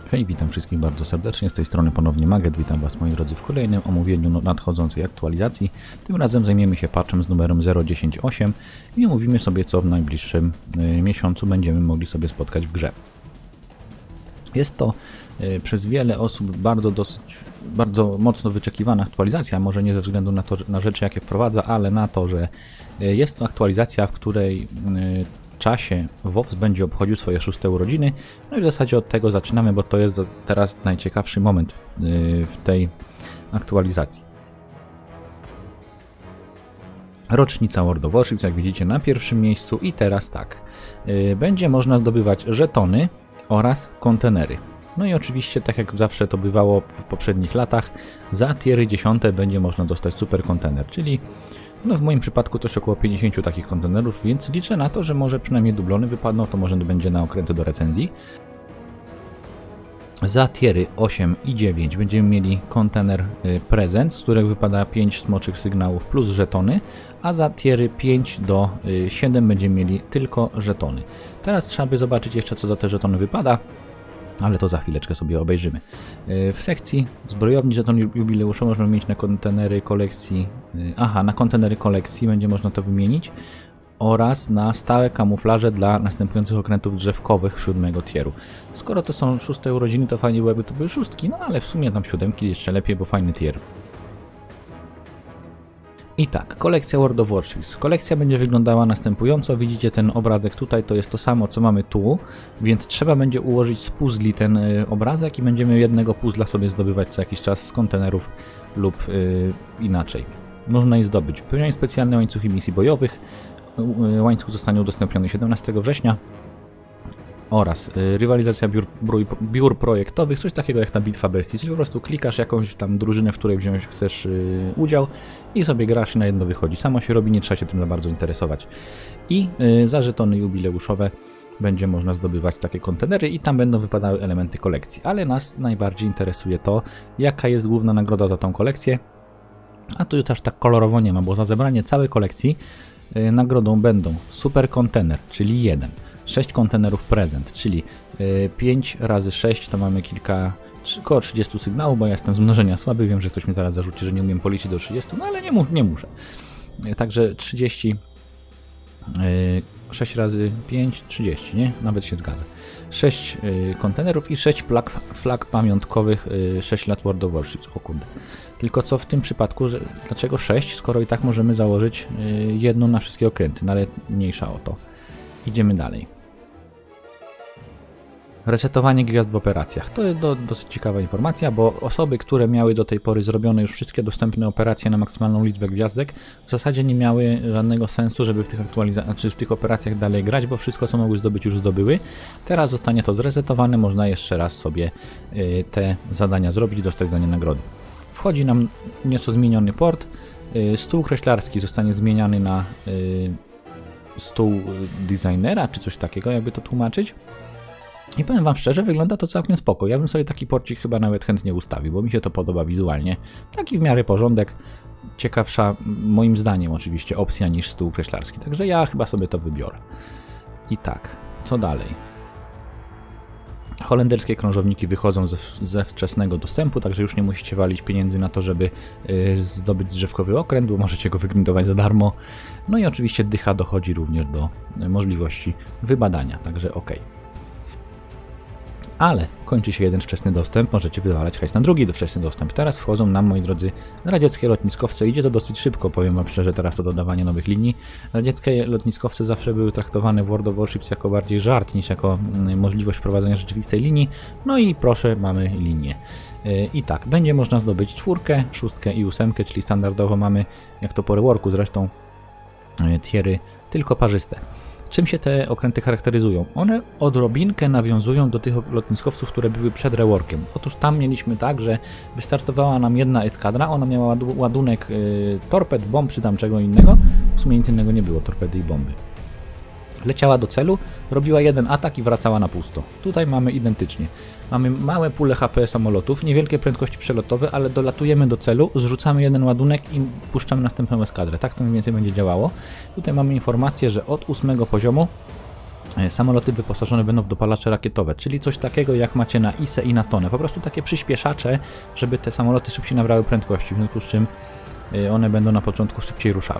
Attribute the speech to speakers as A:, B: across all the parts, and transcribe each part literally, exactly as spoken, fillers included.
A: Hej, witam wszystkich bardzo serdecznie, z tej strony ponownie Maget, witam Was moi drodzy w kolejnym omówieniu nadchodzącej aktualizacji. Tym razem zajmiemy się patchem z numerem zero dziesięć osiem i omówimy sobie, co w najbliższym y, miesiącu będziemy mogli sobie spotkać w grze. Jest to y, przez wiele osób bardzo dosyć, bardzo mocno wyczekiwana aktualizacja, może nie ze względu na, to, na rzeczy jakie wprowadza, ale na to, że y, jest to aktualizacja, w której y, czasie WoW będzie obchodził swoje szóste urodziny. No i w zasadzie od tego zaczynamy, bo to jest teraz najciekawszy moment w tej aktualizacji. Rocznica World of Warships, jak widzicie, na pierwszym miejscu i teraz tak. Będzie można zdobywać żetony oraz kontenery. No i oczywiście, tak jak zawsze to bywało w poprzednich latach, za tiery dziesięć będzie można dostać super kontener, czyli no w moim przypadku to jest około pięćdziesiąt takich kontenerów, więc liczę na to, że może przynajmniej dublony wypadną, to może będzie na okręty do recenzji. Za tiery osiem i dziewięć będziemy mieli kontener prezent, z którego wypada pięć smoczych sygnałów plus żetony, a za tiery pięć do siedem będziemy mieli tylko żetony. Teraz trzeba by zobaczyć jeszcze, co za te żetony wypada, ale to za chwileczkę sobie obejrzymy. W sekcji zbrojowni żeton jubileusza można mieć na kontenery kolekcji, aha, na kontenery kolekcji będzie można to wymienić oraz na stałe kamuflaże dla następujących okrętów drzewkowych siódmego tieru. Skoro to są szóste urodziny, to fajnie byłoby to były szóstki, no ale w sumie tam siódemki jeszcze lepiej, bo fajny tier. I tak, kolekcja World of Warships. Kolekcja będzie wyglądała następująco. Widzicie ten obrazek tutaj, to jest to samo, co mamy tu, więc trzeba będzie ułożyć z puzli ten y, obrazek i będziemy jednego puzla sobie zdobywać co jakiś czas z kontenerów lub y, inaczej. Można je zdobyć. Wypełnianie specjalne łańcuchy misji bojowych. Y, łańcuch zostanie udostępniony siedemnastego września. Oraz y, rywalizacja biur, biur, biur projektowych, coś takiego jak ta bitwa bestii, czyli po prostu klikasz jakąś tam drużynę, w której wziąć chcesz y, udział i sobie grasz i na jedno wychodzi. Samo się robi, nie trzeba się tym za bardzo interesować. I y, za żetony jubileuszowe będzie można zdobywać takie kontenery i tam będą wypadały elementy kolekcji. Ale nas najbardziej interesuje to, jaka jest główna nagroda za tą kolekcję. A tu już aż tak kolorowo nie ma, bo za zebranie całej kolekcji y, nagrodą będą super kontener, czyli jeden. sześć kontenerów prezent, czyli pięć razy sześć to mamy kilka, około trzydzieści sygnałów, bo ja jestem z mnożenia słaby, wiem, że ktoś mi zaraz zarzuci, że nie umiem policzyć do trzydziestu, no ale nie, mu, nie muszę. Także trzydzieści, sześć razy pięć, trzydzieści, nie? Nawet się zgadza. sześć kontenerów i sześć flag, flag pamiątkowych, sześć lat World of Warships, o kurde. Tylko co w tym przypadku, że dlaczego sześć, skoro i tak możemy założyć jedną na wszystkie okręty, no ale mniejsza o to. Idziemy dalej. Resetowanie gwiazd w operacjach. To jest do, dosyć ciekawa informacja, bo osoby, które miały do tej pory zrobione już wszystkie dostępne operacje na maksymalną liczbę gwiazdek, w zasadzie nie miały żadnego sensu, żeby w tych aktualizacjach, znaczy w tych operacjach dalej grać, bo wszystko, co mogły zdobyć, już zdobyły. Teraz zostanie to zresetowane, można jeszcze raz sobie y, te zadania zrobić, dostać za nie nagrody. Wchodzi nam nieco zmieniony port. Y, stół kreślarski zostanie zmieniany na y, stół designera, czy coś takiego, jakby to tłumaczyć. I powiem Wam szczerze, wygląda to całkiem spoko. Ja bym sobie taki porcik chyba nawet chętnie ustawił, bo mi się to podoba wizualnie. Taki w miarę porządek, ciekawsza moim zdaniem oczywiście opcja niż stół kreślarski. Także ja chyba sobie to wybiorę. I tak, co dalej? Holenderskie krążowniki wychodzą ze, ze wczesnego dostępu, także już nie musicie walić pieniędzy na to, żeby y, zdobyć drzewkowy okręt, bo możecie go wygrindować za darmo. No i oczywiście dycha dochodzi również do y, możliwości wybadania, także ok. Ale kończy się jeden wczesny dostęp, możecie wywalać hajs na drugi wczesny dostęp. Teraz wchodzą nam, moi drodzy, radzieckie lotniskowce. Idzie to dosyć szybko, powiem Wam szczerze, teraz to dodawanie nowych linii. Radzieckie lotniskowce zawsze były traktowane w World of Warships jako bardziej żart niż jako mm, możliwość prowadzenia rzeczywistej linii. No i proszę, mamy linię. Yy, I tak, będzie można zdobyć czwórkę, szóstkę i ósemkę, czyli standardowo mamy, jak to po reworku zresztą, yy, tiery tylko parzyste. Czym się te okręty charakteryzują? One odrobinkę nawiązują do tych lotniskowców, które były przed reworkiem. Otóż tam mieliśmy tak, że wystartowała nam jedna eskadra, ona miała ładunek y, torped, bomb czy tam czego innego. W sumie nic innego nie było, torpedy i bomby. Leciała do celu, robiła jeden atak i wracała na pusto. Tutaj mamy identycznie. Mamy małe pule H P samolotów, niewielkie prędkości przelotowe, ale dolatujemy do celu, zrzucamy jeden ładunek i puszczamy następną eskadrę. Tak to mniej więcej będzie działało. Tutaj mamy informację, że od ósmego poziomu Samoloty wyposażone będą w dopalacze rakietowe, czyli coś takiego jak macie na I S E i na Tonę. Po prostu takie przyspieszacze, żeby te samoloty szybciej nabrały prędkości, w związku z czym one będą na początku szybciej ruszały.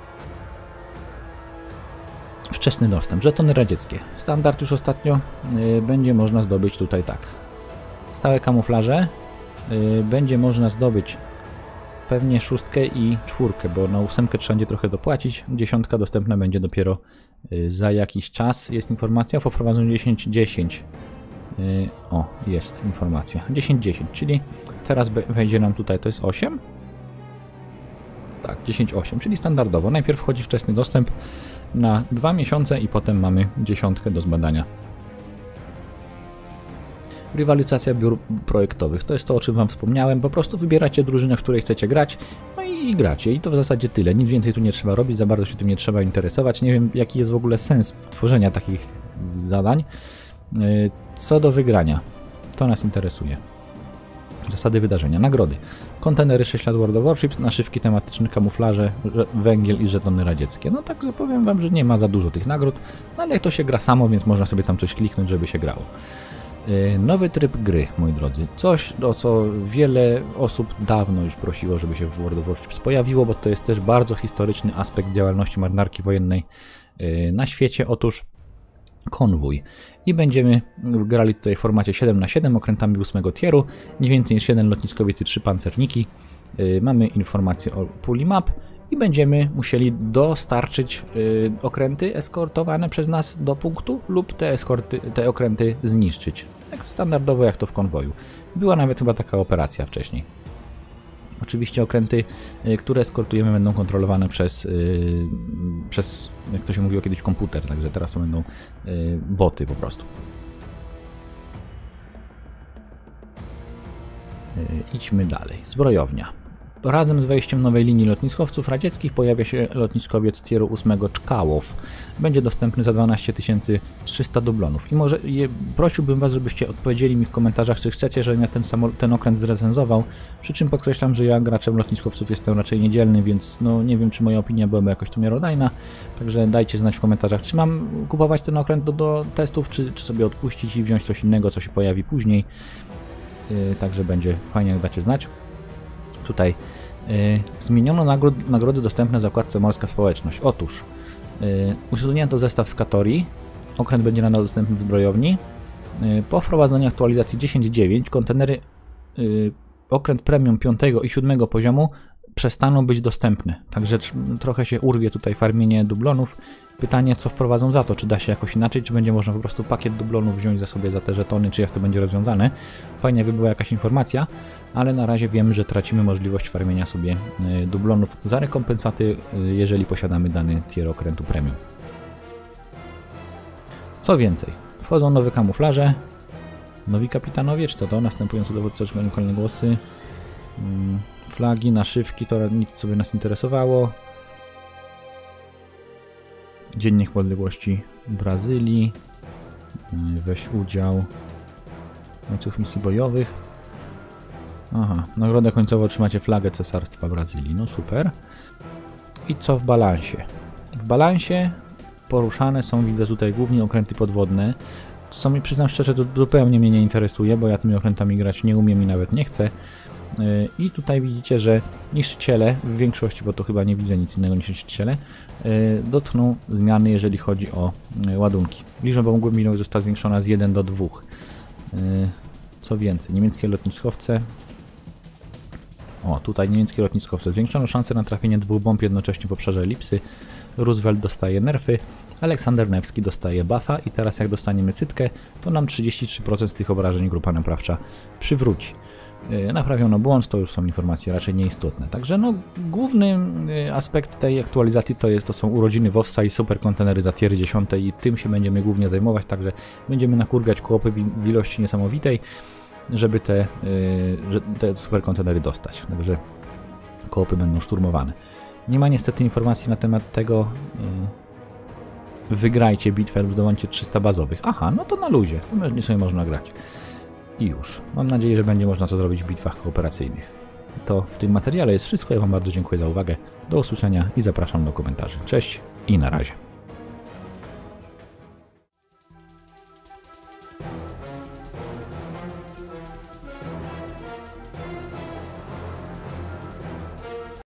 A: Wczesny dostęp. Żetony radzieckie. Standard już ostatnio będzie można zdobyć tutaj tak. Stałe kamuflaże. Będzie można zdobyć pewnie szóstkę i czwórkę, bo na ósemkę trzeba będzie trochę dopłacić. Dziesiątka dostępna będzie dopiero za jakiś czas. Jest informacja o wprowadzeniu dziesięć dziesięć. O, jest informacja. dziesięć dziesięć, czyli teraz wejdzie nam tutaj, to jest osiem? Tak, dziesięć osiem, czyli standardowo. Najpierw wchodzi wczesny dostęp na dwa miesiące i potem mamy dziesiątkę do zbadania. Rywalizacja biur projektowych. To jest to, o czym Wam wspomniałem. Po prostu wybieracie drużynę, w której chcecie grać, no i gracie. I to w zasadzie tyle. Nic więcej tu nie trzeba robić, za bardzo się tym nie trzeba interesować. Nie wiem, jaki jest w ogóle sens tworzenia takich zadań. Co do wygrania, to nas interesuje. Zasady wydarzenia. Nagrody. Kontenery sześć lat World of Warships, naszywki tematyczne, kamuflaże, węgiel i żetony radzieckie. No tak, że powiem Wam, że nie ma za dużo tych nagród, no ale to się gra samo, więc można sobie tam coś kliknąć, żeby się grało. Nowy tryb gry, moi drodzy. Coś, o co wiele osób dawno już prosiło, żeby się w World of Warships pojawiło, bo to jest też bardzo historyczny aspekt działalności marynarki wojennej na świecie. Otóż konwój. I będziemy grali tutaj w formacie siedem na siedem okrętami ósmego tieru, nie więcej niż jeden lotniskowiec i trzy pancerniki. Mamy informację o puli map i będziemy musieli dostarczyć okręty eskortowane przez nas do punktu lub te, eskorty, te okręty zniszczyć. Tak standardowo jak to w konwoju. Była nawet chyba taka operacja wcześniej. Oczywiście okręty, które eskortujemy, będą kontrolowane przez, yy, przez, jak to się mówiło kiedyś, komputer, także teraz to będą yy, boty po prostu. Yy, idźmy dalej. Zbrojownia. Razem z wejściem nowej linii lotniskowców radzieckich pojawia się lotniskowiec tieru ósmego Czkałow. Będzie dostępny za dwanaście tysięcy trzysta dublonów. I może je, prosiłbym Was, żebyście odpowiedzieli mi w komentarzach, czy chcecie, żebym ja ten, ten okręt zrecenzował. Przy czym podkreślam, że ja graczem lotniskowców jestem raczej niedzielny, więc no nie wiem, czy moja opinia byłaby jakoś tu miarodajna. Także dajcie znać w komentarzach, czy mam kupować ten okręt do, do testów, czy, czy sobie odpuścić i wziąć coś innego, co się pojawi później. Yy, także będzie fajnie, jak dacie znać. Tutaj yy, zmieniono nagród, nagrody dostępne w zakładce Morska Społeczność. Otóż yy, usunięto zestaw z Katorii. Okręt będzie nadal dostępny w zbrojowni. Yy, po wprowadzeniu aktualizacji dziesięć dziewięć kontenery yy, okręt premium piątego i siódmego poziomu przestaną być dostępne. Także trochę się urwie tutaj farmienie dublonów. Pytanie, co wprowadzą za to? Czy da się jakoś inaczej? Czy będzie można po prostu pakiet dublonów wziąć za sobie za te żetony? Czy jak to będzie rozwiązane? Fajnie by była jakaś informacja, ale na razie wiemy, że tracimy możliwość farmienia sobie dublonów za rekompensaty, jeżeli posiadamy dany tier okrętu premium. Co więcej, wchodzą nowe kamuflaże, nowi kapitanowie, czy to to, następujący dowódcy otrzymają kolejne głosy, flagi, naszywki, to nic sobie nas interesowało. Dzień Niepodległości Brazylii, weź udział w łańcuch misji bojowych. Aha, nagrodę końcowo otrzymacie flagę Cesarstwa Brazylii, no super. I co w balansie? W balansie poruszane są, widzę tutaj, głównie okręty podwodne, co mi, przyznam szczerze, to zupełnie mnie nie interesuje, bo ja tymi okrętami grać nie umiem i nawet nie chcę. I tutaj widzicie, że niszczyciele, w większości, bo to chyba nie widzę nic innego niż niszczyciele, dotkną zmiany, jeżeli chodzi o ładunki. Liczba głębinowa została zwiększona z jeden do dwóch. Co więcej, niemieckie lotniskowce. O, tutaj niemieckie lotniskowce. Zwiększono szansę na trafienie dwóch bomb jednocześnie w obszarze elipsy. Roosevelt dostaje nerfy, Aleksander Nevski dostaje buffa i teraz jak dostaniemy cytkę, to nam trzydzieści trzy procent z tych obrażeń grupa naprawcza przywróci. Naprawiono błąd, to już są informacje raczej nieistotne. Także no, główny aspekt tej aktualizacji to jest, to są urodziny WOWSa i superkontenery za tiery dziesiąt i tym się będziemy głównie zajmować, także będziemy nakurgać kołopy w ilości niesamowitej, żeby te, yy, te superkontenery dostać. Także kołopy będą szturmowane. Nie ma niestety informacji na temat tego, yy, wygrajcie bitwę lub zdobądźcie trzysta bazowych. Aha, no to na luzie, to nie sobie można grać. I już. Mam nadzieję, że będzie można to zrobić w bitwach kooperacyjnych. To w tym materiale jest wszystko. Ja Wam bardzo dziękuję za uwagę. Do usłyszenia i zapraszam do komentarzy. Cześć i na razie.